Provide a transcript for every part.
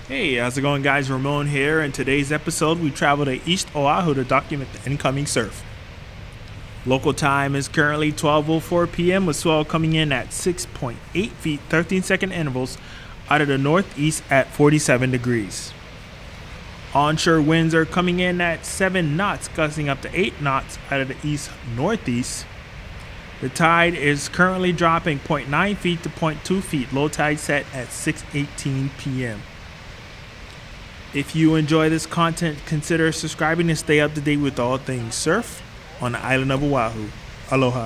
Hey, how's it going, guys? Ramon here. In today's episode, we travel to East Oahu to document the incoming surf. Local time is currently 12:04 p.m. with swell coming in at 6.8 feet, 13-second intervals out of the northeast at 47 degrees. Onshore winds are coming in at 7 knots, gusting up to 8 knots out of the east-northeast. The tide is currently dropping 0.9 feet to 0.2 feet. Low tide set at 6:18 p.m. If you enjoy this content, consider subscribing to stay up to date with all things surf on the island of O'ahu. Aloha.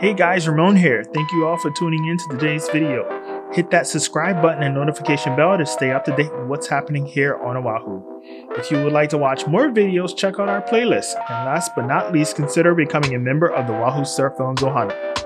Hey guys, Ramon here. Thank you all for tuning in to today's video. Hit that subscribe button and notification bell to stay up to date with what's happening here on Oahu. If you would like to watch more videos, check out our playlist. And last but not least, consider becoming a member of the O'ahu Surf Films Ohana.